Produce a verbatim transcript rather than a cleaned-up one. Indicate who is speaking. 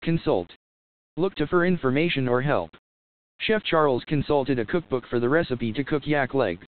Speaker 1: Consult. Look to for information or help. Chef Charles consulted a cookbook for the recipe to cook yak leg.